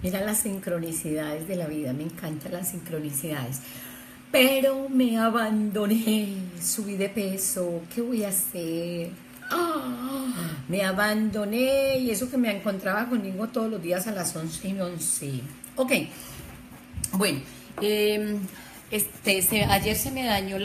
Mira las sincronicidades de la vida, me encantan las sincronicidades. Pero me abandoné, subí de peso, ¿qué voy a hacer? Me abandoné y eso que me encontraba conmigo todos los días a las 11:11. Ok, bueno, ayer se me dañó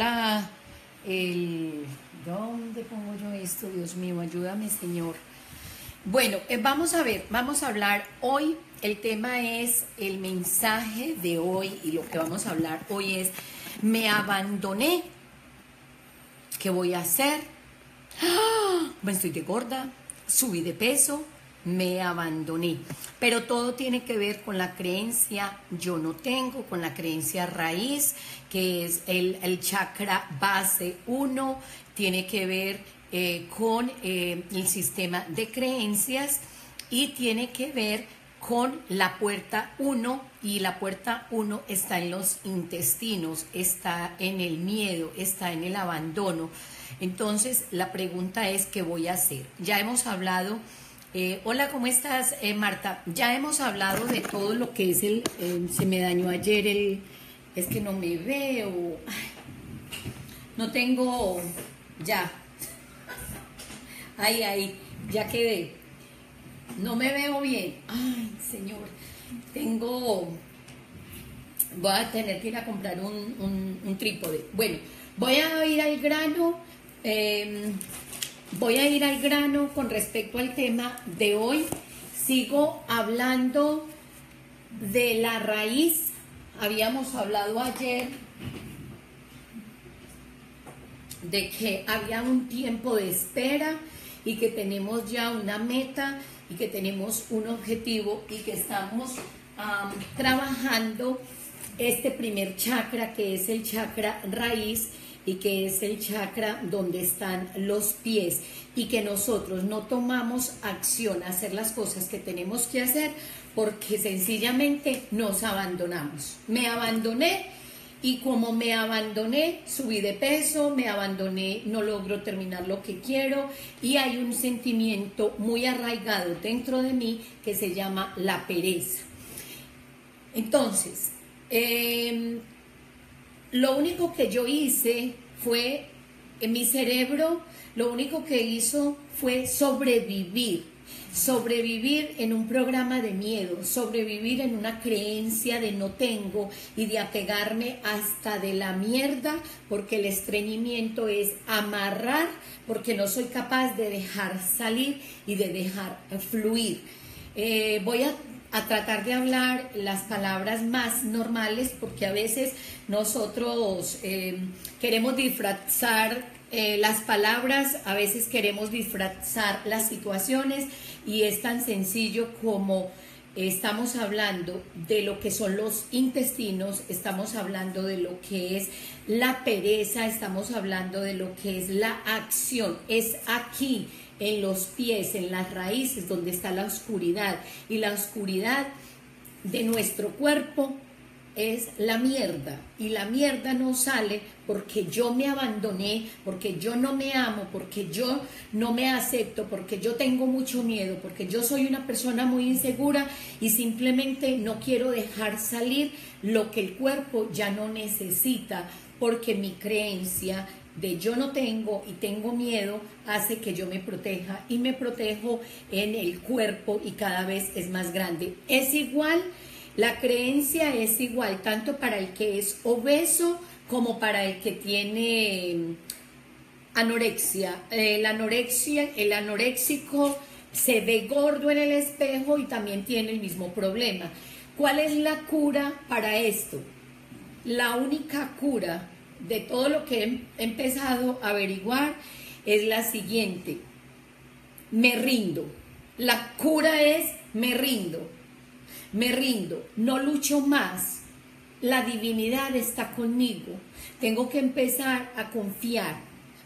¿dónde pongo yo esto? Dios mío, ayúdame, Señor. Bueno, vamos a ver, vamos a hablar hoy, el tema es el mensaje de hoy y lo que vamos a hablar hoy es, me abandoné, ¿qué voy a hacer? Me estoy de gorda, subí de peso, me abandoné. Pero todo tiene que ver con la creencia yo no tengo, con la creencia raíz, que es el chakra base 1, tiene que ver con el sistema de creencias y tiene que ver con la puerta 1, y la puerta 1 está en los intestinos, está en el miedo, está en el abandono. Entonces la pregunta es, ¿qué voy a hacer? Ya hemos hablado, hola, ¿cómo estás, Marta? Ya hemos hablado de todo lo que es se me dañó ayer es que no me veo, no tengo, ya, ahí, ya quedé. No me veo bien. Ay, Señor. Voy a tener que ir a comprar un trípode. Bueno, voy a ir al grano. Con respecto al tema de hoy. Sigo hablando de la raíz. Habíamos hablado ayer de que había un tiempo de espera y que tenemos ya una meta y que tenemos un objetivo y que estamos trabajando este primer chakra, que es el chakra raíz y que es el chakra donde están los pies, y que nosotros no tomamos acción a hacer las cosas que tenemos que hacer porque sencillamente nos abandonamos. Me abandoné. Y como me abandoné, subí de peso, me abandoné, no logro terminar lo que quiero, y hay un sentimiento muy arraigado dentro de mí que se llama la pereza. Entonces, lo único que yo hice fue, en mi cerebro, lo único que hizo fue sobrevivir en un programa de miedo, sobrevivir en una creencia de no tengo y de apegarme hasta de la mierda, porque el estreñimiento es amarrar, porque no soy capaz de dejar salir y de dejar fluir. Voy a tratar de hablar las palabras más normales, porque a veces nosotros queremos disfrazar las palabras, a veces queremos disfrazar las situaciones, y es tan sencillo como estamos hablando de lo que son los intestinos, estamos hablando de lo que es la pereza, estamos hablando de lo que es la acción. Es aquí, en los pies, en las raíces, donde está la oscuridad, y la oscuridad de nuestro cuerpo es la mierda, y la mierda no sale porque yo me abandoné, porque yo no me amo, porque yo no me acepto, porque yo tengo mucho miedo, porque yo soy una persona muy insegura y simplemente no quiero dejar salir lo que el cuerpo ya no necesita, porque mi creencia de yo no tengo y tengo miedo hace que yo me proteja, y me protejo en el cuerpo y cada vez es más grande. Es igual. La creencia es igual tanto para el que es obeso como para el que tiene anorexia. El anoréxico se ve gordo en el espejo y también tiene el mismo problema. ¿Cuál es la cura para esto? La única cura de todo lo que he empezado a averiguar es la siguiente: me rindo. La cura es me rindo. Me rindo, no lucho más, la divinidad está conmigo, tengo que empezar a confiar,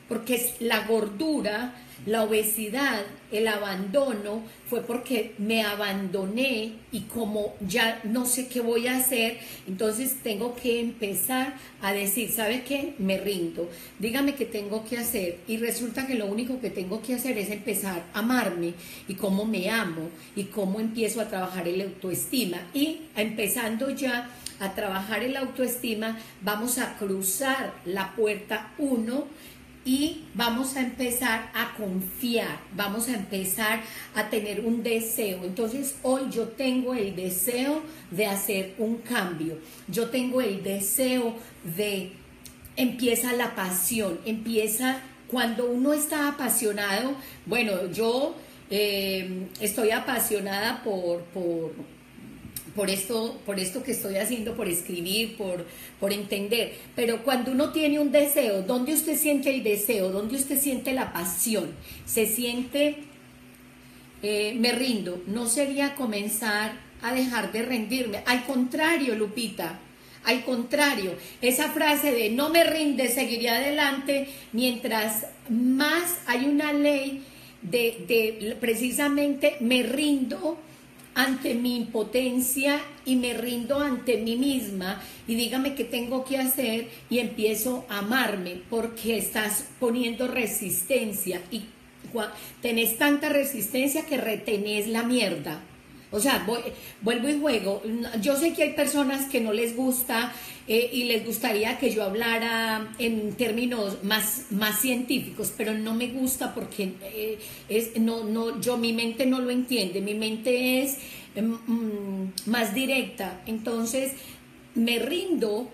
porque es la gordura, la obesidad, el abandono, fue porque me abandoné y como ya no sé qué voy a hacer, entonces tengo que empezar a decir, ¿sabe qué? Me rindo, dígame qué tengo que hacer y resulta que lo único que tengo que hacer es empezar a amarme y cómo me amo y cómo empiezo a trabajar el autoestima y empezando ya a trabajar el autoestima, vamos a cruzar la puerta 1 y vamos a empezar a confiar, vamos a empezar a tener un deseo. Entonces hoy yo tengo el deseo de hacer un cambio, yo tengo el deseo de, empieza la pasión, empieza cuando uno está apasionado, bueno, yo estoy apasionada por esto que estoy haciendo, por escribir, por entender. Pero cuando uno tiene un deseo, ¿dónde usted siente el deseo? ¿Dónde usted siente la pasión? Se siente, me rindo. No sería comenzar a dejar de rendirme. Al contrario, Lupita, al contrario. Esa frase de no me rinde, seguiré adelante, mientras más hay una ley de precisamente me rindo ante mi impotencia y me rindo ante mí misma y dígame qué tengo que hacer y empiezo a amarme porque estás poniendo resistencia y tenés tanta resistencia que retenés la mierda. O sea, vuelvo y juego. Yo sé que hay personas que no les gusta y les gustaría que yo hablara en términos más científicos, pero no me gusta porque mi mente no lo entiende. Mi mente es más directa. Entonces, me rindo.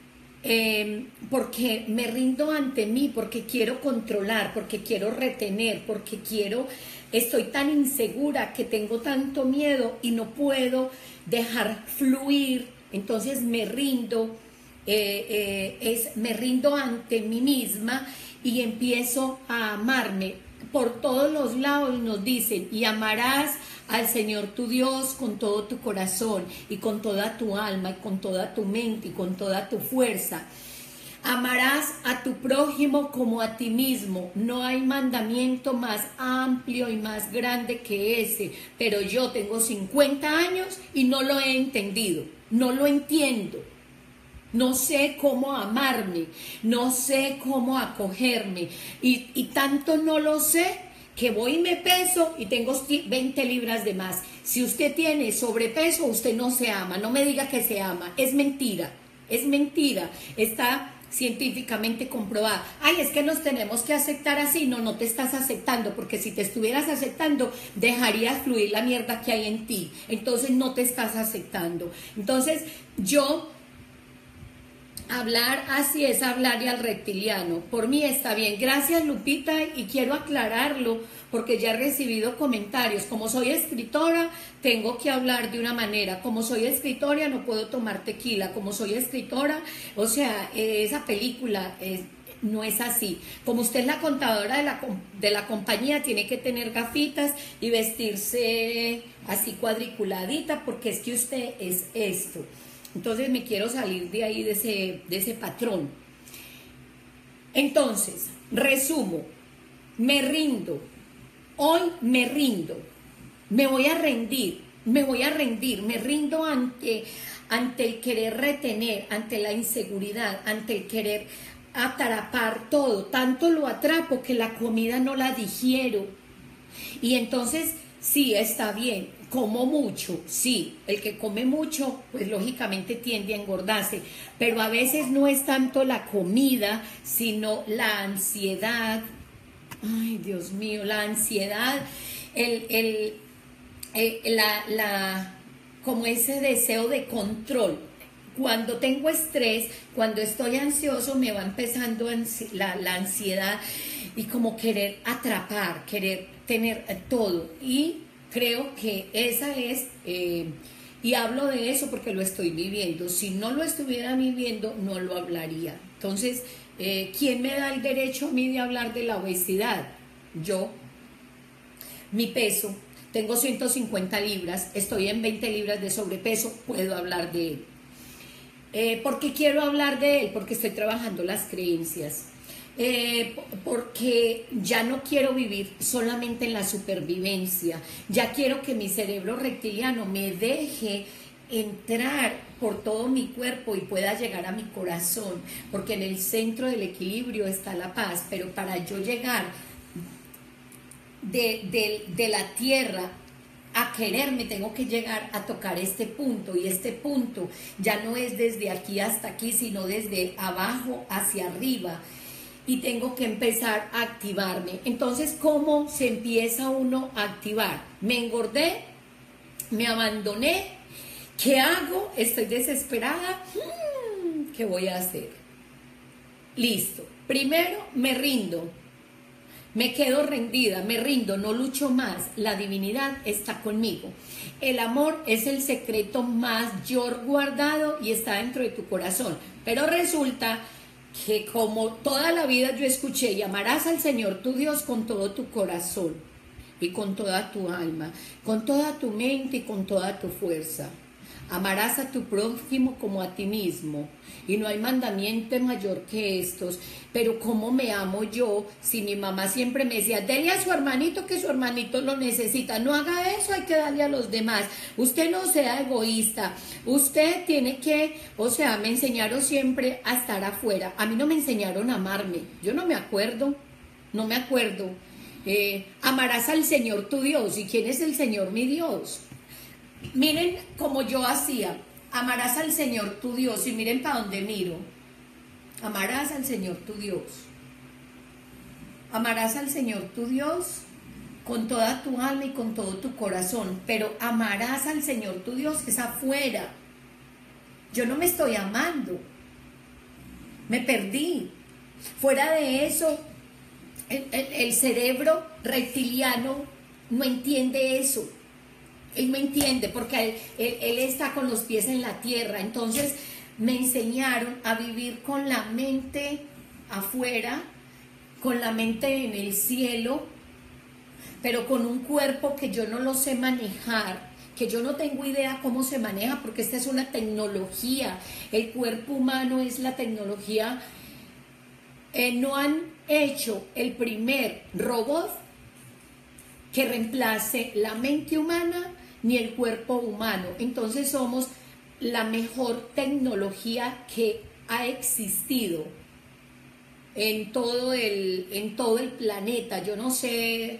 Porque me rindo ante mí, porque quiero controlar, porque quiero retener, porque estoy tan insegura que tengo tanto miedo y no puedo dejar fluir, entonces me rindo, me rindo ante mí misma y empiezo a amarme. Por todos los lados nos dicen, y amarás al Señor tu Dios con todo tu corazón y con toda tu alma y con toda tu mente y con toda tu fuerza. Amarás a tu prójimo como a ti mismo. No hay mandamiento más amplio y más grande que ese. Pero yo tengo 50 años y no lo he entendido. No lo entiendo. No sé cómo amarme, no sé cómo acogerme y tanto no lo sé que voy y me peso y tengo 20 libras de más. Si usted tiene sobrepeso, usted no se ama, no me diga que se ama, es mentira, está científicamente comprobada. Ay, es que nos tenemos que aceptar así. No te estás aceptando, porque si te estuvieras aceptando, dejarías fluir la mierda que hay en ti. Entonces no te estás aceptando. Entonces hablar así es hablar y al reptiliano. Por mí está bien. Gracias, Lupita, y quiero aclararlo porque ya he recibido comentarios. Como soy escritora, tengo que hablar de una manera. Como soy escritora, no puedo tomar tequila. Como soy escritora, o sea, esa película no es así. Como usted es la contadora de la compañía, tiene que tener gafitas y vestirse así cuadriculadita porque es que usted es esto. Entonces me quiero salir de ahí, de ese patrón. Entonces, resumo, me rindo, hoy me rindo, me voy a rendir, me rindo ante el querer retener, ante la inseguridad, ante el querer atrapar todo. Tanto lo atrapo que la comida no la digiero. Y entonces, sí, está bien. Como mucho, sí, el que come mucho, pues lógicamente tiende a engordarse, pero a veces no es tanto la comida, sino la ansiedad. Ay, Dios mío, la ansiedad, como ese deseo de control. Cuando tengo estrés, cuando estoy ansioso, me va empezando la ansiedad y como querer atrapar, querer tener todo. Y creo que esa es, y hablo de eso porque lo estoy viviendo. Si no lo estuviera viviendo, no lo hablaría. Entonces, ¿quién me da el derecho a mí de hablar de la obesidad? Yo. Mi peso, tengo 150 libras, estoy en 20 libras de sobrepeso, puedo hablar de él. ¿Por qué quiero hablar de él? Porque estoy trabajando las creencias. porque ya no quiero vivir solamente en la supervivencia, ya quiero que mi cerebro reptiliano me deje entrar por todo mi cuerpo y pueda llegar a mi corazón, porque en el centro del equilibrio está la paz, pero para yo llegar de la tierra a quererme, tengo que llegar a tocar este punto, y este punto ya no es desde aquí hasta aquí, sino desde abajo hacia arriba, y tengo que empezar a activarme. Entonces, ¿cómo se empieza uno a activar? Me engordé, me abandoné, ¿qué hago? Estoy desesperada, ¿qué voy a hacer? Listo, primero me rindo. Me quedo rendida, me rindo, no lucho más. La divinidad está conmigo. El amor es el secreto mayor guardado y está dentro de tu corazón. Pero resulta que como toda la vida yo escuché, y amarás al Señor tu Dios con todo tu corazón y con toda tu alma, con toda tu mente y con toda tu fuerza. Amarás a tu prójimo como a ti mismo. Y no hay mandamiento mayor que estos. Pero ¿cómo me amo yo si mi mamá siempre me decía, dele a su hermanito que su hermanito lo necesita? No haga eso, hay que darle a los demás. Usted no sea egoísta. Usted tiene que, me enseñaron siempre a estar afuera. A mí no me enseñaron a amarme. Yo no me acuerdo. Amarás al Señor tu Dios. ¿Y quién es el Señor mi Dios? Miren como yo hacía, amarás al Señor tu Dios, y miren para dónde miro. Amarás al Señor tu Dios. Amarás al Señor tu Dios con toda tu alma y con todo tu corazón, pero amarás al Señor tu Dios es afuera. Yo no me estoy amando, me perdí. Fuera de eso, el cerebro reptiliano no entiende eso. Él me entiende porque él está con los pies en la tierra. Entonces me enseñaron a vivir con la mente afuera, con la mente en el cielo, pero con un cuerpo que yo no lo sé manejar, que yo no tengo idea cómo se maneja, porque esta es una tecnología. El cuerpo humano es la tecnología. No han hecho el primer robot que reemplace la mente humana ni el cuerpo humano. Entonces somos la mejor tecnología que ha existido en todo el planeta. Yo no sé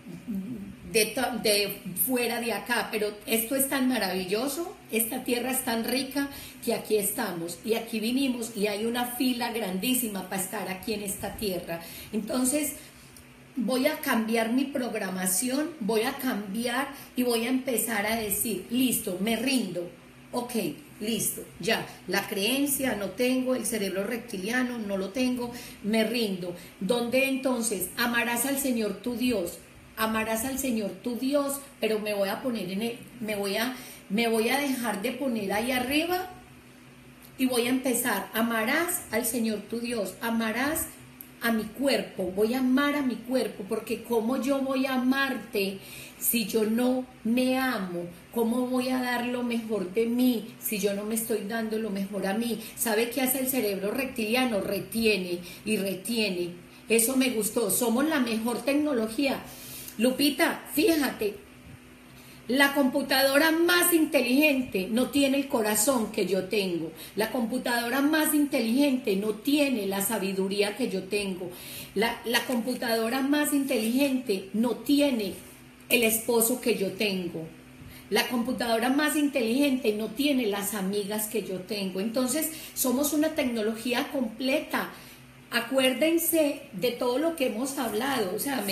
de fuera de acá, pero esto es tan maravilloso, esta tierra es tan rica, que aquí estamos y aquí vinimos, y hay una fila grandísima para estar aquí en esta tierra. Entonces voy a cambiar mi programación, voy a cambiar y voy a empezar a decir, listo, me rindo, ok, listo, ya, la creencia no tengo, el cerebro reptiliano no lo tengo, me rindo. ¿Dónde entonces? Amarás al Señor tu Dios, amarás al Señor tu Dios, pero me voy a poner me voy a dejar de poner ahí arriba y voy a empezar, amarás al Señor tu Dios, amarás a mi cuerpo, voy a amar a mi cuerpo, porque ¿cómo yo voy a amarte si yo no me amo? ¿Cómo voy a dar lo mejor de mí si yo no me estoy dando lo mejor a mí? ¿Sabe qué hace el cerebro reptiliano? Retiene y retiene. Eso me gustó, somos la mejor tecnología. Lupita, fíjate, la computadora más inteligente no tiene el corazón que yo tengo. La computadora más inteligente no tiene la sabiduría que yo tengo. La computadora más inteligente no tiene el esposo que yo tengo. La computadora más inteligente no tiene las amigas que yo tengo. Entonces, somos una tecnología completa. Acuérdense de todo lo que hemos hablado. O sea,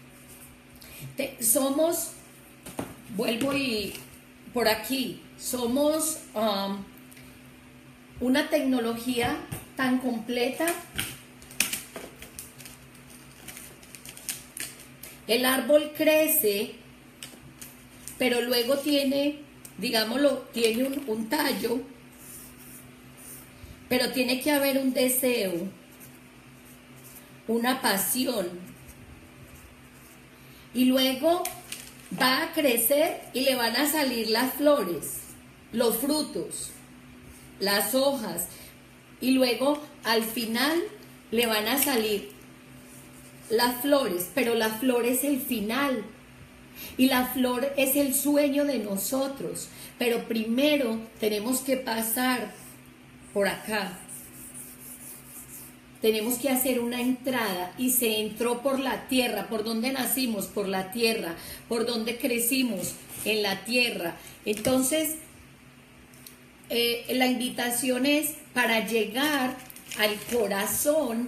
somos... Vuelvo y por aquí, somos una tecnología tan completa. El crece, pero luego tiene, digámoslo, tiene un tallo, pero tiene que haber un deseo, una pasión, y luego va a crecer y le van a salir las flores, los frutos, las hojas, y luego al final le van a salir las flores, pero la flor es el final. Y la flor es el sueño de nosotros. Pero primero tenemos que pasar por acá. Tenemos que hacer una entrada y se entró por la tierra. ¿Por dónde nacimos? Por la tierra. ¿Por dónde crecimos? En la tierra. Entonces, la invitación es para llegar al corazón.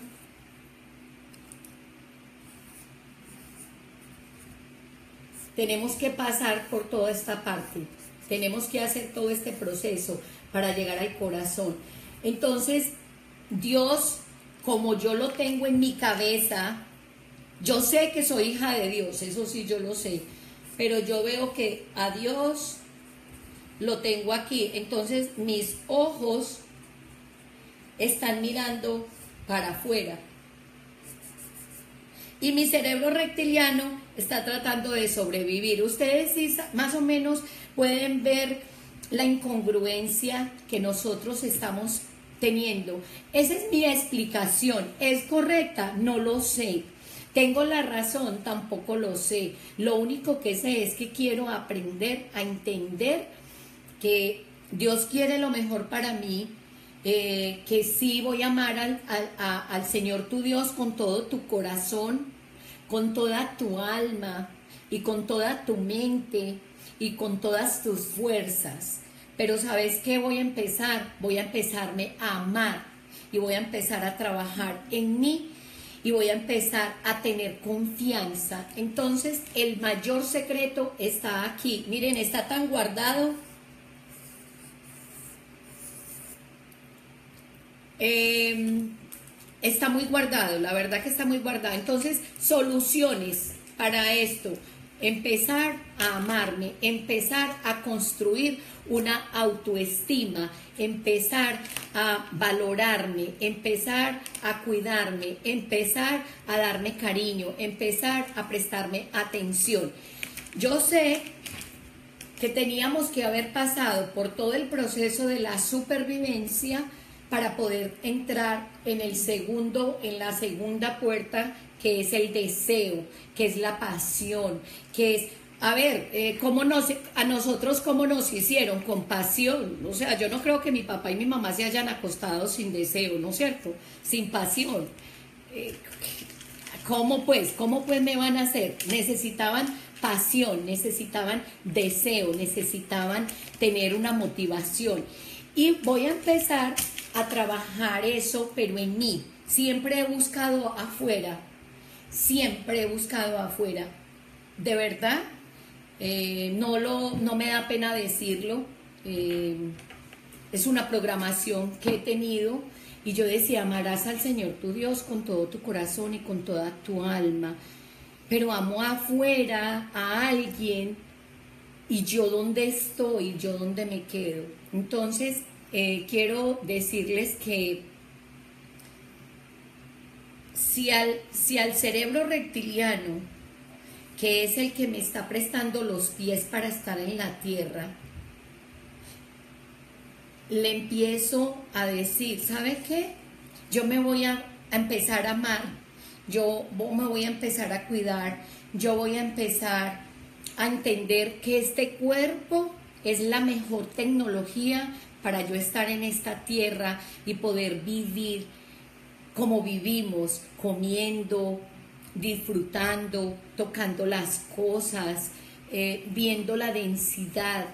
Tenemos que pasar por toda esta parte. Tenemos que hacer todo este proceso para llegar al corazón. Entonces, Dios, como yo lo tengo en mi cabeza, yo sé que soy hija de Dios, eso sí yo lo sé, pero yo veo que a Dios lo tengo aquí. Entonces, mis ojos están mirando para afuera. Y mi cerebro reptiliano está tratando de sobrevivir. Ustedes sí, más o menos pueden ver la incongruencia que nosotros estamos teniendo. Esa es mi explicación. ¿Es correcta? No lo sé. ¿Tengo la razón? Tampoco lo sé. Lo único que sé es que quiero aprender a entender que Dios quiere lo mejor para mí, que sí voy a amar al Señor tu Dios con todo tu corazón, con toda tu alma y con toda tu mente y con todas tus fuerzas. Pero ¿sabes qué voy a empezar? Voy a empezarme a amar y voy a empezar a trabajar en mí y voy a empezar a tener confianza. Entonces el mayor secreto está aquí. Miren, está tan guardado. Está muy guardado, la verdad que está muy guardado. Entonces, soluciones para esto: empezar a amarme, empezar a construir una autoestima, empezar a valorarme, empezar a cuidarme, empezar a darme cariño, empezar a prestarme atención. Yo sé que teníamos que haber pasado por todo el proceso de la supervivencia para poder entrar en la segunda puerta, que es el deseo, que es la pasión, que es, a ver, a nosotros cómo nos hicieron, con pasión. O sea, yo no creo que mi papá y mi mamá se hayan acostado sin deseo, ¿no es cierto? Sin pasión. ¿Cómo pues me van a hacer? Necesitaban pasión, necesitaban deseo, necesitaban tener una motivación. Y voy a empezar a trabajar eso, pero en mí. Siempre he buscado afuera, de verdad. No me da pena decirlo. Es una programación que he tenido, y yo decía: amarás al Señor tu Dios con todo tu corazón y con toda tu alma. Pero amo afuera a alguien, y yo dónde estoy, yo dónde me quedo. Entonces, quiero decirles que si al cerebro reptiliano, que es el que me está prestando los pies para estar en la tierra, le empiezo a decir: ¿sabe qué? Yo me voy a empezar a amar, yo me voy a empezar a cuidar, yo voy a empezar a entender que este cuerpo es la mejor tecnología para yo estar en esta tierra y poder vivir como vivimos, comiendo, disfrutando, tocando las cosas, viendo la densidad,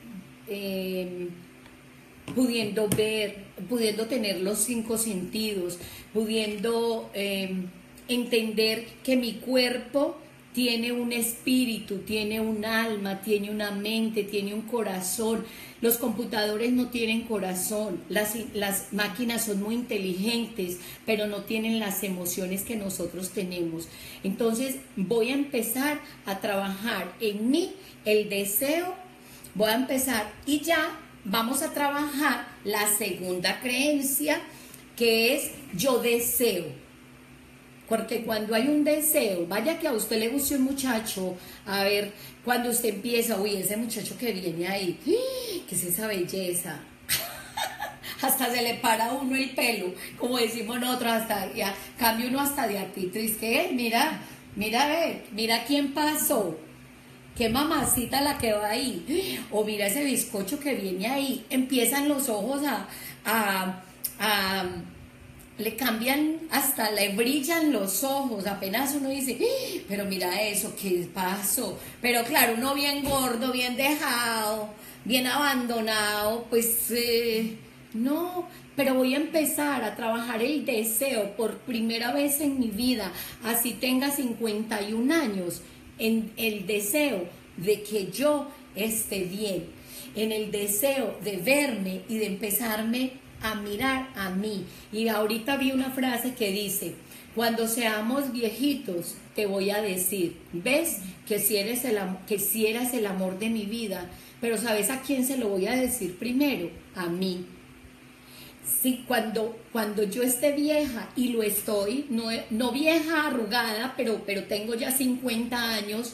pudiendo ver, pudiendo tener los 5 sentidos, pudiendo entender que mi cuerpo tiene un espíritu, tiene un alma, tiene una mente, tiene un corazón. Los computadores no tienen corazón, las máquinas son muy inteligentes, pero no tienen las emociones que nosotros tenemos. Entonces voy a empezar a trabajar en mí el deseo, voy a empezar, y ya vamos a trabajar la segunda creencia, que es yo deseo. Porque cuando hay un deseo, vaya que a usted le guste un muchacho, a ver, cuando usted empieza: uy, ese muchacho que viene ahí, ¿qué es esa belleza? hasta se le para a uno el pelo, como decimos nosotros, hasta ya cambia uno hasta de artritis, que mira, mira, a ver, mira quién pasó, qué mamacita la que va ahí, o mira ese bizcocho que viene ahí, empiezan los ojos le cambian, hasta le brillan los ojos, apenas uno dice, pero mira eso, ¿qué pasó? Pero claro, uno bien gordo, bien dejado, bien abandonado, pues no, pero voy a empezar a trabajar el deseo por primera vez en mi vida, así tenga 51 años, en el deseo de que yo esté bien, en el deseo de verme y de empezarme a mirar a mí. Y ahorita vi una frase que dice, cuando seamos viejitos te voy a decir, ves que si eres que si eras el amor de mi vida, pero ¿sabes a quién se lo voy a decir primero? A mí. Sí, cuando yo esté vieja, y lo estoy, no vieja arrugada, pero tengo ya 50 años,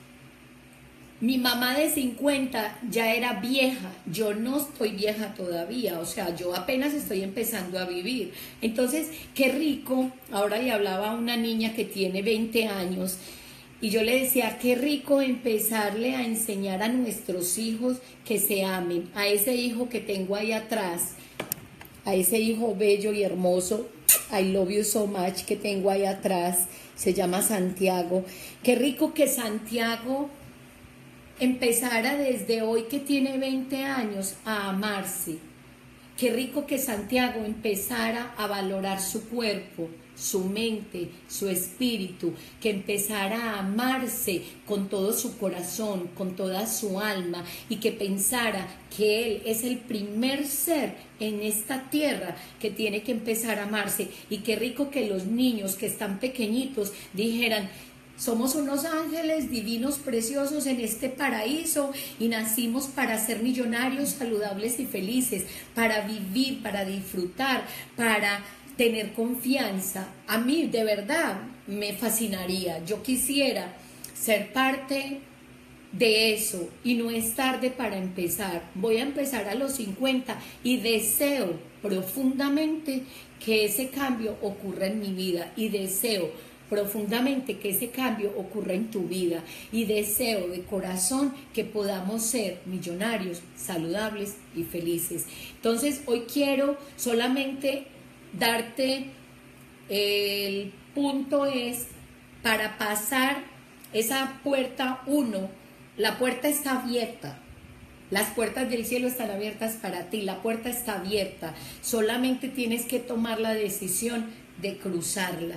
mi mamá de 50 ya era vieja, yo no estoy vieja todavía, o sea, yo apenas estoy empezando a vivir. Entonces, qué rico, ahora le hablaba a una niña que tiene 20 años, y yo le decía, qué rico empezarle a enseñar a nuestros hijos que se amen, a ese hijo que tengo ahí atrás, a ese hijo bello y hermoso, I love you so much, que tengo ahí atrás, se llama Santiago. Qué rico que Santiago empezara desde hoy, que tiene 20 años, a amarse. Qué rico que Santiago empezara a valorar su cuerpo, su mente, su espíritu, que empezara a amarse con todo su corazón, con toda su alma, y que pensara que él es el primer ser en esta tierra que tiene que empezar a amarse. Y qué rico que los niños que están pequeñitos dijeran, somos unos ángeles divinos, preciosos en este paraíso, y nacimos para ser millonarios, saludables y felices, para vivir, para disfrutar, para tener confianza. A mí de verdad me fascinaría, yo quisiera ser parte de eso, y no es tarde para empezar. Voy a empezar a los 50 y deseo profundamente que ese cambio ocurra en mi vida, y deseo profundamente que ese cambio ocurra en tu vida, y deseo de corazón que podamos ser millonarios, saludables y felices. Entonces hoy quiero solamente darte el punto, es para pasar esa puerta 1, la puerta está abierta. Las puertas del cielo están abiertas para ti, la puerta está abierta, solamente tienes que tomar la decisión de cruzarla,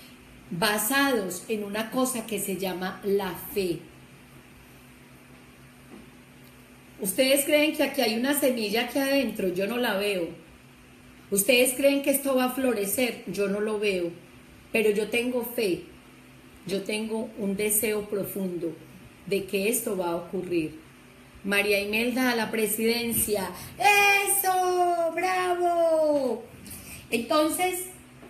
basados en una cosa que se llama la fe. ¿Ustedes creen que aquí hay una semilla aquí adentro? Yo no la veo. ¿Ustedes creen que esto va a florecer? Yo no lo veo. Pero yo tengo fe. Yo tengo un deseo profundo de que esto va a ocurrir. María Imelda a la presidencia. ¡Eso! ¡Bravo! Entonces,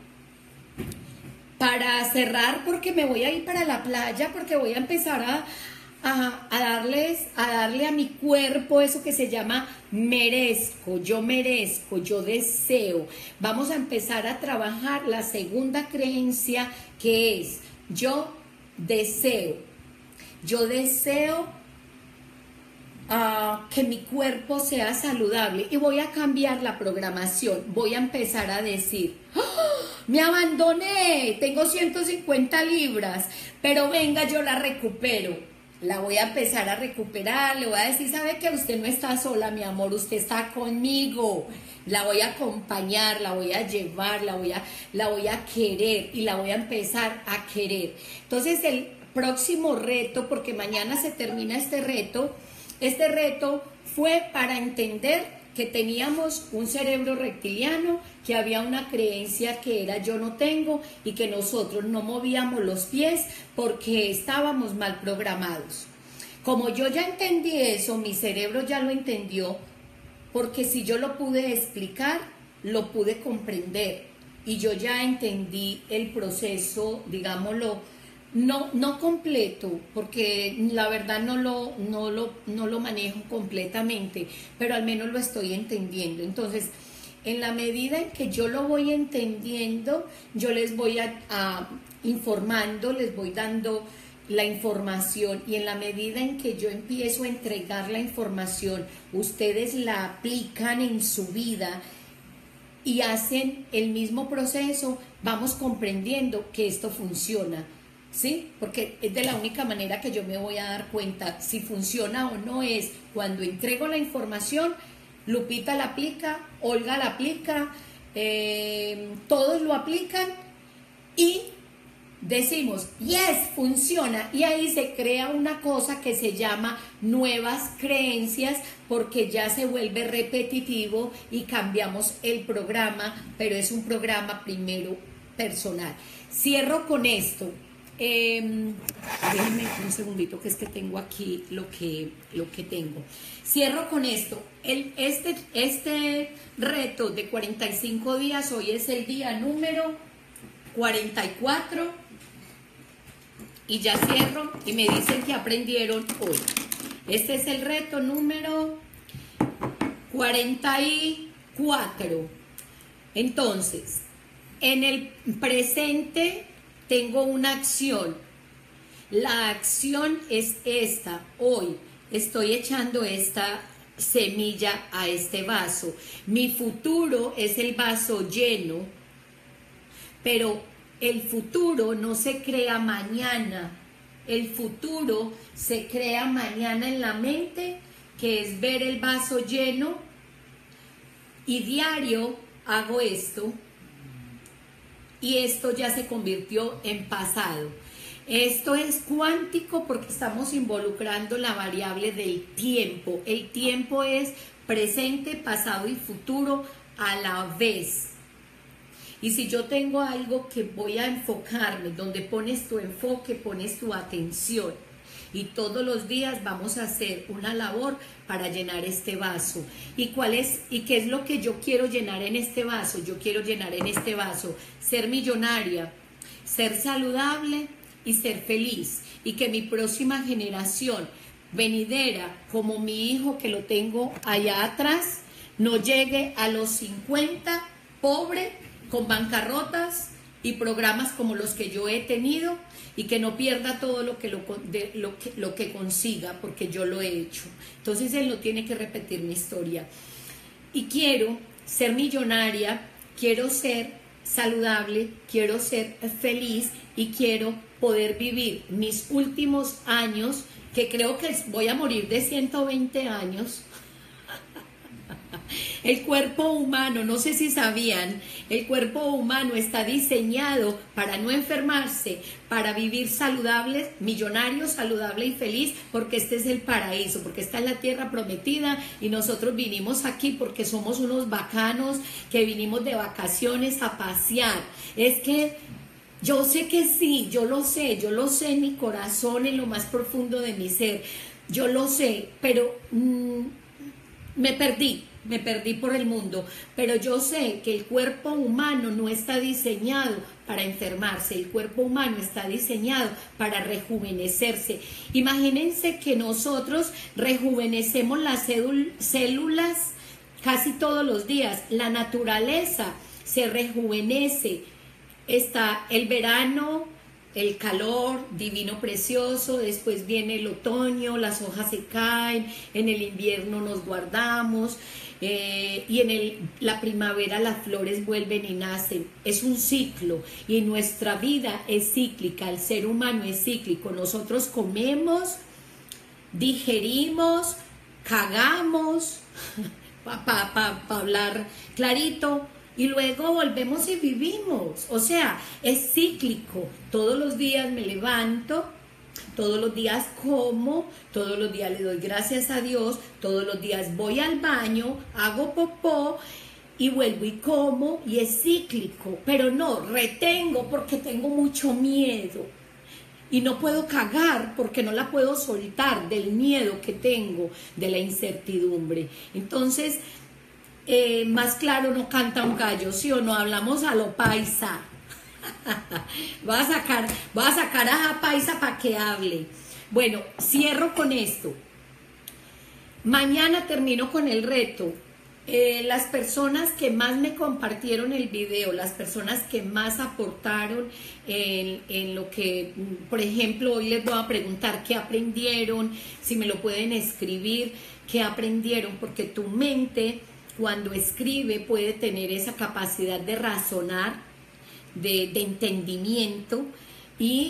para cerrar, porque me voy a ir para la playa, porque voy a empezar a darle a mi cuerpo eso que se llama merezco, yo deseo. Vamos a empezar a trabajar la segunda creencia, que es yo deseo que mi cuerpo sea saludable, y voy a cambiar la programación. Voy a empezar a decir, ¡oh! Me abandoné, tengo 150 libras, pero venga, yo la recupero. La voy a empezar a recuperar, le voy a decir, ¿sabe que usted no está sola, mi amor? Usted está conmigo. La voy a acompañar, la voy a llevar, la voy a querer, y la voy a empezar a querer. Entonces el próximo reto, porque mañana se termina este reto fue para entender que teníamos un cerebro reptiliano, que había una creencia que era yo no tengo, y que nosotros no movíamos los pies porque estábamos mal programados. Como yo ya entendí eso, mi cerebro ya lo entendió, porque si yo lo pude explicar, lo pude comprender, y yo ya entendí el proceso, digámoslo, no completo, porque la verdad no lo manejo completamente, pero al menos lo estoy entendiendo. Entonces, en la medida en que yo lo voy entendiendo, yo les voy informando, les voy dando la información, y en la medida en que yo empiezo a entregar la información, ustedes la aplican en su vida y hacen el mismo proceso, vamos comprendiendo que esto funciona, ¿sí? Porque es de la única manera que yo me voy a dar cuenta si funciona o no, es cuando entrego la información, Lupita la aplica, Olga la aplica, todos lo aplican y decimos, yes, funciona, y ahí se crea una cosa que se llama nuevas creencias, porque ya se vuelve repetitivo y cambiamos el programa, pero es un programa primero personal. Cierro con esto. Déjenme un segundito, que es que tengo aquí lo que tengo. Cierro con esto. Este reto de 45 días, hoy es el día número 44 y ya cierro y me dicen que aprendieron hoy. Este es el reto número 44. Entonces, en el presente tengo una acción. La acción es esta. Hoy estoy echando esta semilla a este vaso. Mi futuro es el vaso lleno, pero el futuro no se crea mañana. El futuro se crea mañana en la mente, que es ver el vaso lleno, y diario hago esto. Y esto ya se convirtió en pasado. Esto es cuántico porque estamos involucrando la variable del tiempo. El tiempo es presente, pasado y futuro a la vez. Y si yo tengo algo que voy a enfocarme, donde pones tu enfoque, pones tu atención. Y todos los días vamos a hacer una labor para llenar este vaso. ¿Y qué es lo que yo quiero llenar en este vaso? Yo quiero llenar en este vaso ser millonaria, ser saludable y ser feliz. Y que mi próxima generación venidera, como mi hijo que lo tengo allá atrás, no llegue a los 50 pobre, con bancarrotas y programas como los que yo he tenido, y que no pierda todo lo que consiga, porque yo lo he hecho. Entonces él no tiene que repetir mi historia. Y quiero ser millonaria, quiero ser saludable, quiero ser feliz y quiero poder vivir mis últimos años, que creo que voy a morir de 120 años. El cuerpo humano, no sé si sabían, el cuerpo humano está diseñado para no enfermarse, para vivir saludable, millonario, saludable y feliz, porque este es el paraíso, porque esta es la tierra prometida y nosotros vinimos aquí porque somos unos bacanos que vinimos de vacaciones a pasear. Es que yo sé que sí, yo lo sé en mi corazón, en lo más profundo de mi ser, yo lo sé, pero me perdí por el mundo, pero yo sé que el cuerpo humano no está diseñado para enfermarse, el cuerpo humano está diseñado para rejuvenecerse. Imagínense que nosotros rejuvenecemos las células casi todos los días, la naturaleza se rejuvenece, está el verano, el calor divino precioso, después viene el otoño, las hojas se caen, en el invierno nos guardamos, y en la primavera las flores vuelven y nacen. Es un ciclo y nuestra vida es cíclica, el ser humano es cíclico. Nosotros comemos, digerimos, cagamos, para hablar clarito, y luego volvemos y vivimos. O sea, es cíclico. Todos los días me levanto, todos los días como, todos los días le doy gracias a Dios, todos los días voy al baño, hago popó y vuelvo y como, y es cíclico. Pero no, retengo porque tengo mucho miedo y no puedo cagar porque no la puedo soltar del miedo que tengo, de la incertidumbre. Entonces, más claro no canta un gallo, ¿sí o no? Hablamos a lo paisa. Voy a sacar a paisa para que hable. Bueno, cierro con esto. Mañana termino con el reto Las personas que más me compartieron el video, las personas que más aportaron en lo que, por ejemplo, hoy les voy a preguntar qué aprendieron, si me lo pueden escribir, qué aprendieron, porque tu mente cuando escribe puede tener esa capacidad de razonar, de entendimiento y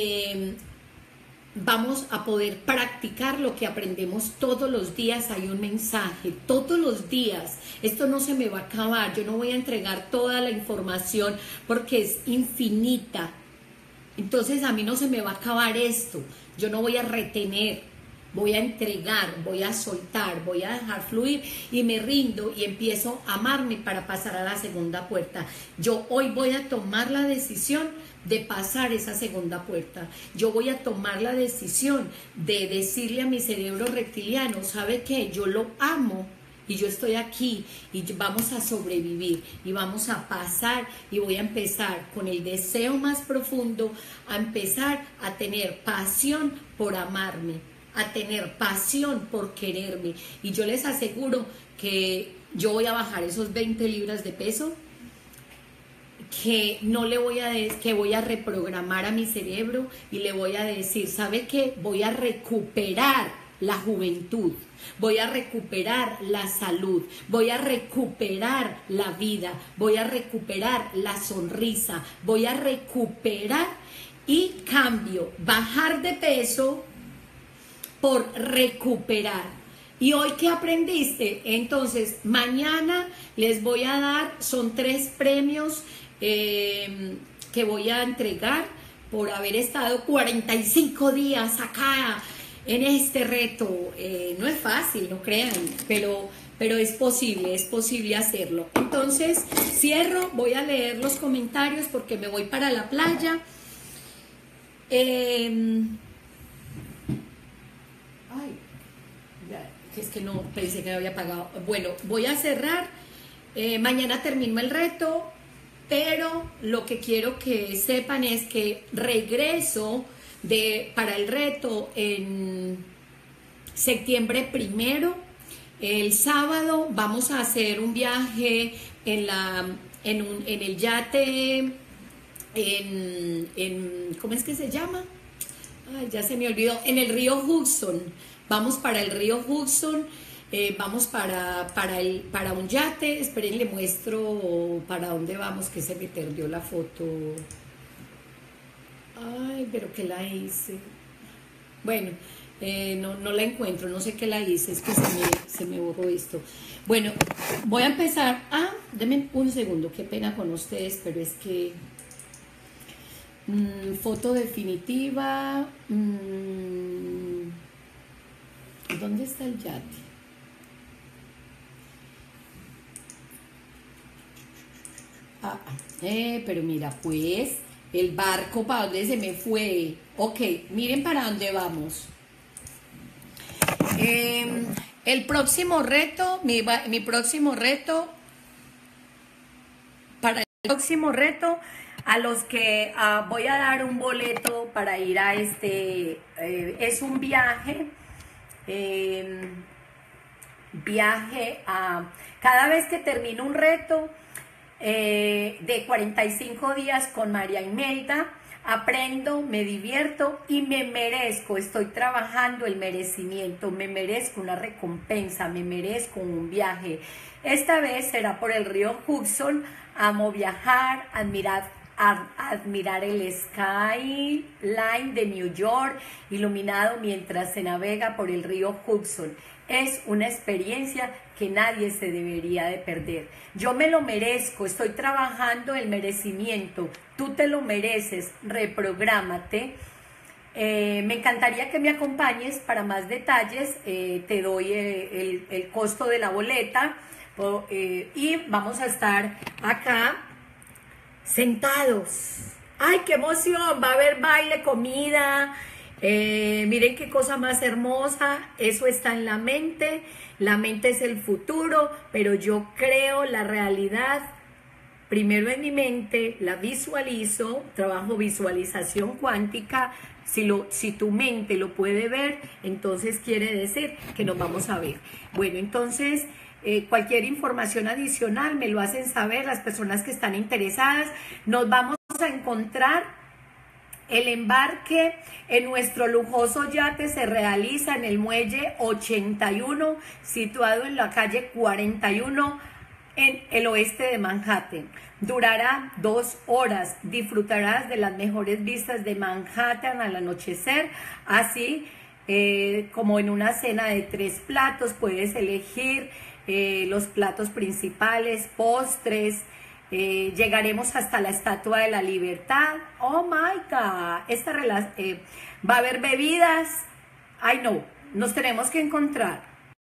vamos a poder practicar lo que aprendemos todos los días. Hay un mensaje, todos los días. Esto no se me va a acabar. Yo no voy a entregar toda la información porque es infinita. Entonces a mí no se me va a acabar esto. Yo no voy a retener. Voy a entregar, voy a soltar, voy a dejar fluir y me rindo y empiezo a amarme para pasar a la segunda puerta. Yo hoy voy a tomar la decisión de pasar esa segunda puerta. Yo voy a tomar la decisión de decirle a mi cerebro reptiliano, ¿sabe qué? Yo lo amo y yo estoy aquí y vamos a sobrevivir y vamos a pasar y voy a empezar con el deseo más profundo, a empezar a tener pasión por amarme, a tener pasión por quererme. Y yo les aseguro que yo voy a bajar esos 20 libras de peso, que no le voy a que voy a reprogramar a mi cerebro y le voy a decir, ¿sabe qué? Voy a recuperar la juventud, voy a recuperar la salud, voy a recuperar la vida, voy a recuperar la sonrisa, voy a recuperar y cambio, bajar de peso por recuperar. ¿Y hoy qué aprendiste? Entonces, mañana les voy a dar, son 3 premios que voy a entregar por haber estado 45 días acá en este reto. No es fácil, no crean, pero es posible hacerlo. Entonces, cierro, voy a leer los comentarios porque me voy para la playa. Es que no pensé que me había pagado. Bueno, voy a cerrar. Mañana termino el reto, pero lo que quiero que sepan es que regreso para el reto en septiembre 1. El sábado vamos a hacer un viaje en el yate, ¿cómo es que se llama? Ay, ya se me olvidó. En el río Hudson. Vamos para el río Hudson, vamos para un yate. Esperen, le muestro para dónde vamos, que se me perdió la foto. Ay, pero ¿qué la hice? Bueno, no la encuentro, no sé qué la hice, es que se me borró esto. Bueno, voy a empezar. Denme un segundo, qué pena con ustedes, pero es que... foto definitiva... ¿Dónde está el yate? Pero mira, pues, el barco, ¿para dónde se me fue? Ok, miren para dónde vamos. El próximo reto, mi próximo reto, para el próximo reto, a los que voy a dar un boleto para ir a es un viaje a, cada vez que termino un reto de 45 días con María Imelda, aprendo, me divierto y me merezco, estoy trabajando el merecimiento, me merezco una recompensa, me merezco un viaje. Esta vez será por el río Hudson. Amo viajar, admirar el skyline de New York iluminado mientras se navega por el río Hudson. Es una experiencia que nadie se debería de perder. Yo me lo merezco, estoy trabajando el merecimiento. Tú te lo mereces, reprográmate. Me encantaría que me acompañes. Para más detalles te doy el costo de la boleta y vamos a estar acá sentados. ¡Ay, qué emoción! Va a haber baile, comida. Miren qué cosa más hermosa. Eso está en la mente. La mente es el futuro, pero yo creo la realidad primero en mi mente, la visualizo, trabajo visualización cuántica. Si tu mente lo puede ver, entonces quiere decir que nos vamos a ver. Bueno, entonces cualquier información adicional me lo hacen saber las personas que están interesadas. Nos vamos a encontrar. El embarque en nuestro lujoso yate se realiza en el muelle 81, situado en la calle 41 en el oeste de Manhattan. Durará 2 horas. Disfrutarás de las mejores vistas de Manhattan al anochecer, así como en una cena de 3 platos. Puedes elegir los platos principales, postres. Llegaremos hasta la Estatua de la Libertad. Oh my God, va a haber bebidas. Ay no, nos tenemos que encontrar.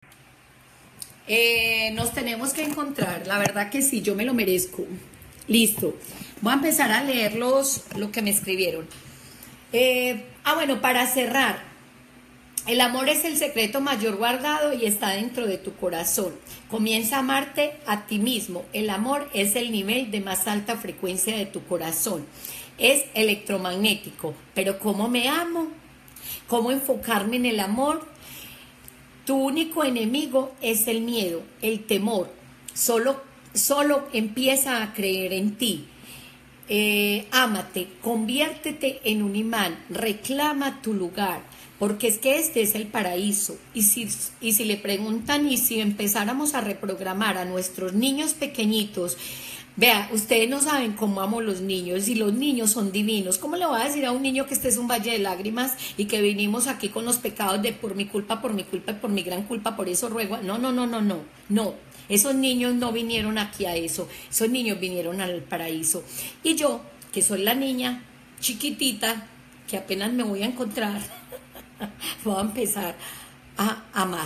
La verdad que sí, yo me lo merezco. Listo, voy a empezar a leer lo que me escribieron. Bueno, para cerrar. El amor es el secreto mayor guardado y está dentro de tu corazón. Comienza a amarte a ti mismo. El amor es el nivel de más alta frecuencia de tu corazón. Es electromagnético. Pero ¿cómo me amo? ¿Cómo enfocarme en el amor? Tu único enemigo es el miedo, el temor. Solo empieza a creer en ti. Ámate, conviértete en un imán, reclama tu lugar. Porque es que este es el paraíso. Y si le preguntan, y si empezáramos a reprogramar a nuestros niños pequeñitos, vea, ustedes no saben cómo amo los niños, y los niños son divinos. ¿Cómo le voy a decir a un niño que este es un valle de lágrimas y que vinimos aquí con los pecados de por mi culpa, por mi gran culpa, por eso ruego? No. Esos niños no vinieron aquí a eso. Esos niños vinieron al paraíso. Y yo, que soy la niña chiquitita, que apenas me voy a encontrar, voy a empezar a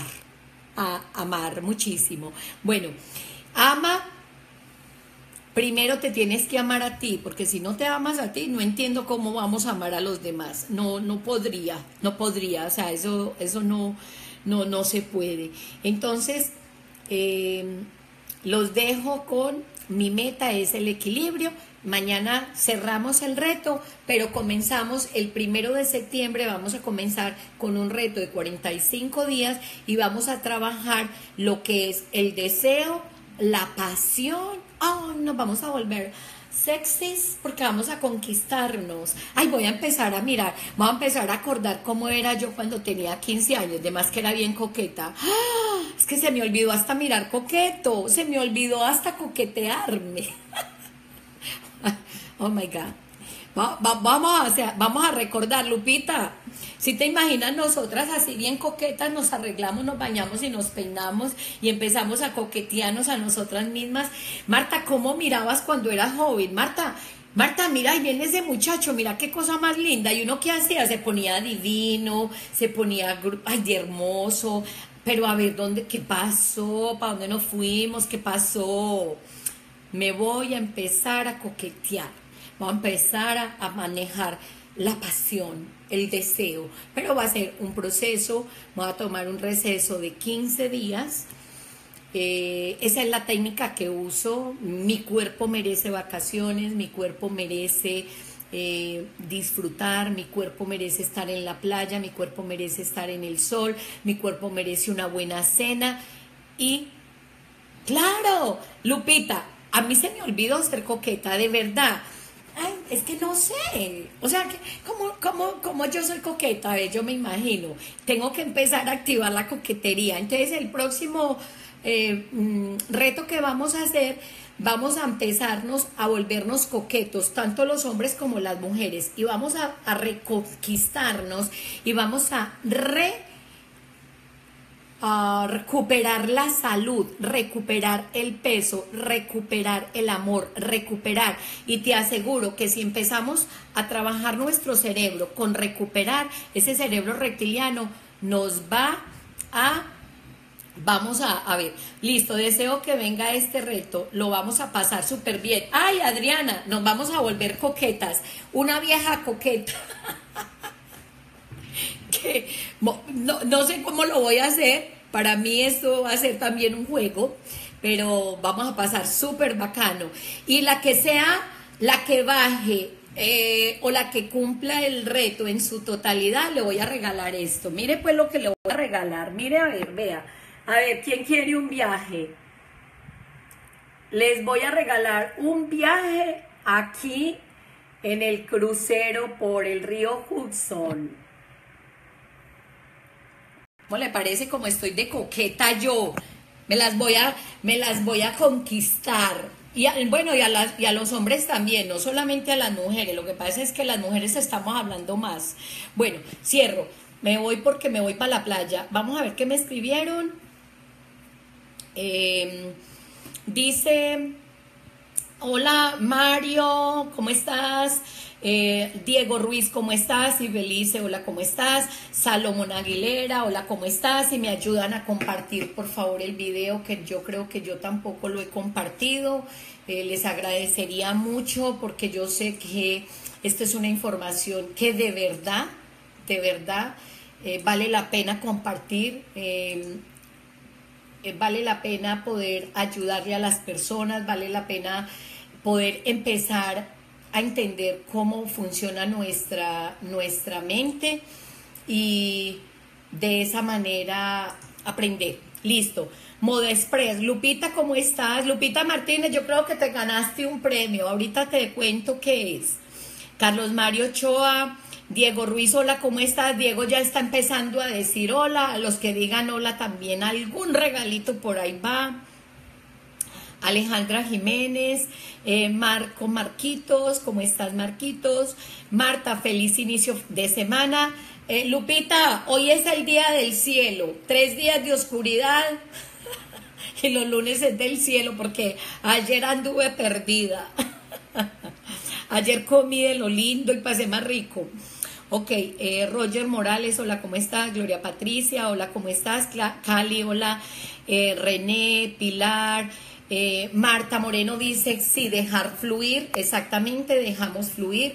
amar muchísimo. Bueno, primero te tienes que amar a ti, porque si no te amas a ti, no entiendo cómo vamos a amar a los demás. No podría, o sea, eso no se puede. Entonces, los dejo con mi meta es el equilibrio. Mañana cerramos el reto, pero comenzamos el 1 de septiembre, vamos a comenzar con un reto de 45 días y vamos a trabajar lo que es el deseo, la pasión. Nos vamos a volver sexys porque vamos a conquistarnos. Voy a empezar a mirar, voy a empezar a acordar cómo era yo cuando tenía 15 años, de más que era bien coqueta. Es que se me olvidó hasta mirar coqueto, se me olvidó hasta coquetearme. Oh my God. Vamos a recordar, Lupita. Si te imaginas nosotras así bien coquetas, nos arreglamos, nos bañamos y nos peinamos y empezamos a coquetearnos a nosotras mismas. Marta, ¿cómo mirabas cuando eras joven? Marta, mira, ahí viene ese muchacho, mira qué cosa más linda. Y uno, ¿qué hacía? Se ponía divino, se ponía, de hermoso. Pero a ver, ¿qué pasó? ¿Para dónde nos fuimos? ¿Qué pasó? Me voy a empezar a coquetear. Voy a empezar a manejar la pasión, el deseo, pero va a ser un proceso. Voy a tomar un receso de 15 días. Esa es la técnica que uso. Mi cuerpo merece vacaciones, mi cuerpo merece disfrutar, mi cuerpo merece estar en la playa, mi cuerpo merece estar en el sol, mi cuerpo merece una buena cena. Y claro, Lupita, a mí se me olvidó ser coqueta, de verdad. Es que no sé, o sea, ¿cómo yo soy coqueta? Yo me imagino, tengo que empezar a activar la coquetería. Entonces el próximo reto que vamos a hacer, vamos a empezarnos a volvernos coquetos, tanto los hombres como las mujeres, y vamos a reconquistarnos y vamos a recuperar la salud, recuperar el peso, recuperar el amor, recuperar. Y te aseguro que si empezamos a trabajar nuestro cerebro con recuperar ese cerebro reptiliano, nos va a... Vamos a ver, listo, deseo que venga este reto, lo vamos a pasar súper bien. Ay, Adriana, nos vamos a volver coquetas, una vieja coqueta. Que no sé cómo lo voy a hacer. Para mí esto va a ser también un juego, pero vamos a pasar súper bacano. Y la que sea, la que baje o la que cumpla el reto en su totalidad, le voy a regalar esto. Mire pues lo que le voy a regalar, mire a ver, vea. A ver, ¿quién quiere un viaje? Les voy a regalar un viaje aquí en el crucero por el río Hudson. ¿Cómo le parece como estoy de coqueta yo? Me las voy a conquistar. Bueno, y a los hombres también, no solamente a las mujeres. Lo que pasa es que las mujeres estamos hablando más. Bueno, cierro. Me voy porque me voy para la playa. Vamos a ver qué me escribieron. Dice, hola Mario, ¿cómo estás? Diego Ruiz, ¿cómo estás? Y Belice, hola, ¿cómo estás? Salomón Aguilera, hola, ¿cómo estás? Y me ayudan a compartir, por favor, el video, que yo creo que yo tampoco lo he compartido. Les agradecería mucho porque yo sé que esta es una información que de verdad, vale la pena compartir. Vale la pena poder ayudarle a las personas, vale la pena poder empezar a entender cómo funciona nuestra mente y de esa manera aprender. Listo. Moda Express. Lupita, ¿cómo estás? Lupita Martínez, yo creo que te ganaste un premio. Ahorita te cuento qué es. Carlos Mario Ochoa. Diego Ruiz, hola, ¿cómo estás? Diego ya está empezando a decir hola. A los que digan hola también algún regalito por ahí va. Alejandra Jiménez, Marquitos, ¿cómo estás, Marquitos? Marta, feliz inicio de semana. Lupita, hoy es el día del cielo, 3 días de oscuridad y los lunes es del cielo porque ayer anduve perdida. Ayer comí de lo lindo y pasé más rico. Ok, Roger Morales, hola, ¿cómo estás? Gloria Patricia, hola, ¿cómo estás? Cali, hola, René, Pilar, Marta Moreno dice, sí, dejar fluir, exactamente, dejamos fluir.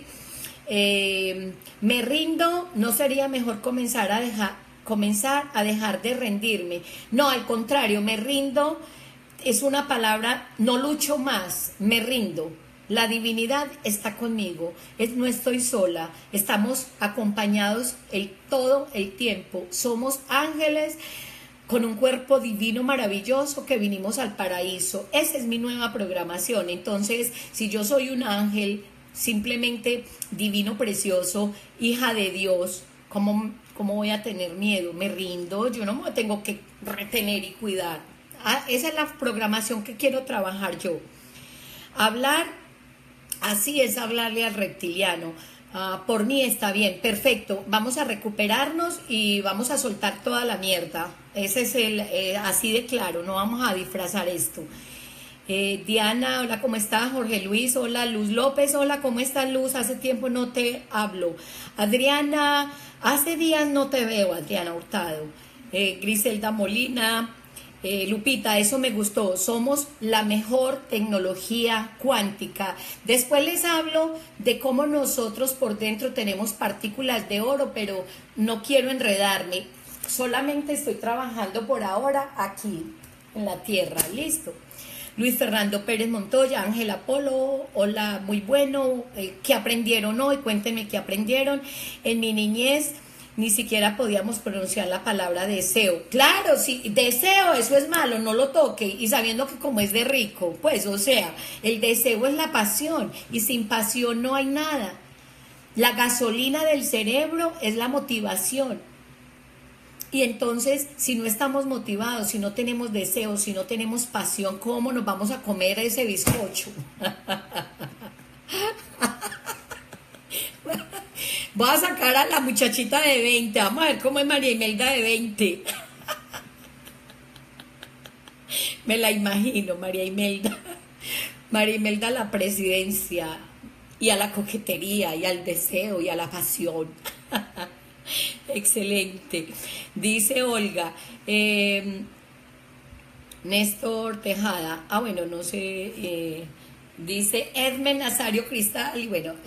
Me rindo, ¿no sería mejor comenzar a dejar de rendirme? No, al contrario, me rindo es una palabra, no lucho más, me rindo. La divinidad está conmigo, no estoy sola, estamos acompañados todo el tiempo, somos ángeles con un cuerpo divino maravilloso que vinimos al paraíso. Esa es mi nueva programación. Entonces, si yo soy un ángel, simplemente divino, precioso, hija de Dios, ¿cómo voy a tener miedo? Me rindo, yo no me tengo que retener y cuidar. Esa es la programación que quiero trabajar yo. Hablar. Así es hablarle al reptiliano. Por mí está bien, perfecto. Vamos a recuperarnos y vamos a soltar toda la mierda. Ese es así de claro, no vamos a disfrazar esto. Diana, hola, ¿cómo estás? Jorge Luis, hola. Luz López, hola, ¿cómo estás, Luz? Hace tiempo no te hablo. Adriana, hace días no te veo, Adriana Hurtado. Griselda Molina. Lupita, eso me gustó, somos la mejor tecnología cuántica. Después les hablo de cómo nosotros por dentro tenemos partículas de oro, pero no quiero enredarme, solamente estoy trabajando por ahora aquí, en la Tierra, listo. Luis Fernando Pérez Montoya, Ángela Polo, hola, muy bueno, ¿qué aprendieron hoy? Cuéntenme qué aprendieron. En mi niñez ni siquiera podíamos pronunciar la palabra deseo. Claro, sí, deseo, eso es malo, no lo toque. Y sabiendo que como es de rico, pues, o sea, el deseo es la pasión y sin pasión no hay nada. La gasolina del cerebro es la motivación. Y entonces, si no estamos motivados, si no tenemos deseo, si no tenemos pasión, ¿cómo nos vamos a comer ese bizcocho? Voy a sacar a la muchachita de 20. Vamos a ver cómo es María Imelda de 20. Me la imagino, María Imelda. María Imelda a la presidencia, y a la coquetería, y al deseo, y a la pasión. Excelente. Dice Olga. Néstor Tejada. Bueno, no sé. Dice Edmen Nazario Cristal. Y bueno,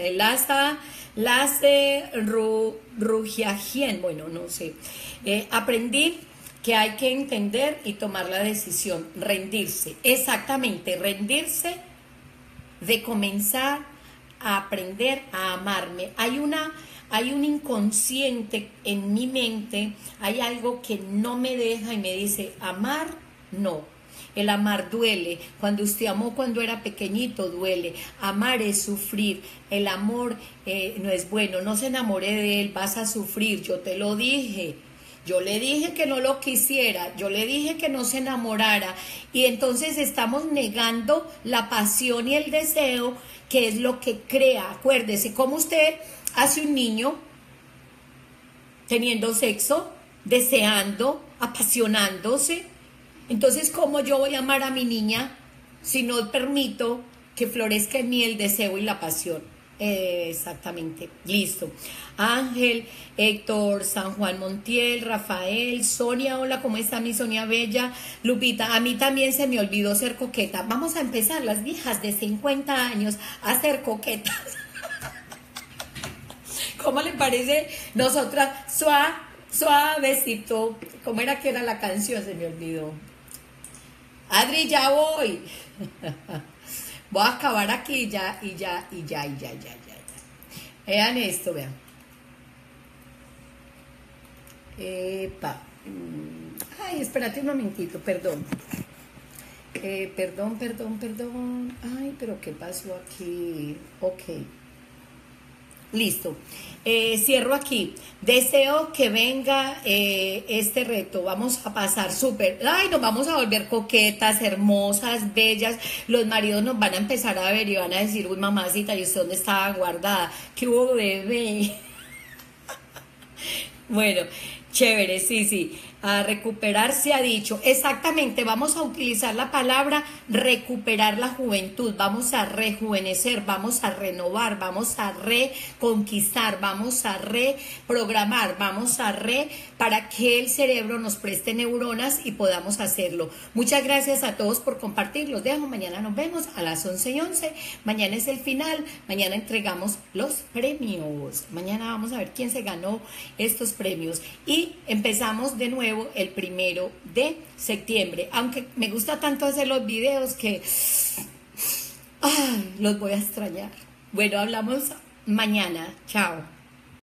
Lace Rugiagien. Bueno, no sé. Aprendí que hay que entender y tomar la decisión, rendirse, exactamente, rendirse de comenzar a aprender a amarme. Hay un inconsciente en mi mente, hay algo que no me deja y me dice, amar, no. El amar duele. Cuando usted amó cuando era pequeñito, duele. Amar es sufrir. El amor no es bueno. No se enamore de él, vas a sufrir. Yo te lo dije. Yo le dije que no lo quisiera. Yo le dije que no se enamorara. Y entonces estamos negando la pasión y el deseo, que es lo que crea. Acuérdese, cómo usted hace un niño teniendo sexo, deseando, apasionándose. Entonces, ¿cómo yo voy a amar a mi niña si no permito que florezca en mí el deseo y la pasión? Exactamente, listo. Ángel, Héctor, San Juan Montiel, Rafael, Sonia, hola, ¿cómo está mi Sonia Bella? Lupita, a mí también se me olvidó ser coqueta. Vamos a empezar las viejas de 50 años a ser coquetas. ¿Cómo le parece? Nosotras, suavecito. ¿Cómo era que era la canción? Se me olvidó. Adri, ya voy. Voy a acabar aquí ya. Vean esto, vean. Epa. Ay, espérate un momentito, perdón. Perdón. Ay, pero ¿qué pasó aquí? Ok. Listo. Cierro aquí. Deseo que venga este reto. Vamos a pasar súper. Ay, nos vamos a volver coquetas, hermosas, bellas. Los maridos nos van a empezar a ver y van a decir, uy, mamacita, ¿y usted dónde estaba guardada? ¿Qué hubo, bebé? Bueno, chévere, sí. A recuperar se ha dicho. Exactamente, vamos a utilizar la palabra recuperar la juventud, vamos a rejuvenecer, vamos a renovar, vamos a reconquistar, vamos a reprogramar, vamos a para que el cerebro nos preste neuronas y podamos hacerlo. Muchas gracias a todos por compartir, los dejo, mañana nos vemos a las 11:11, mañana es el final, mañana entregamos los premios, mañana vamos a ver quién se ganó estos premios y empezamos de nuevo el 1 de septiembre, aunque me gusta tanto hacer los videos que los voy a extrañar. Bueno, hablamos mañana, chao.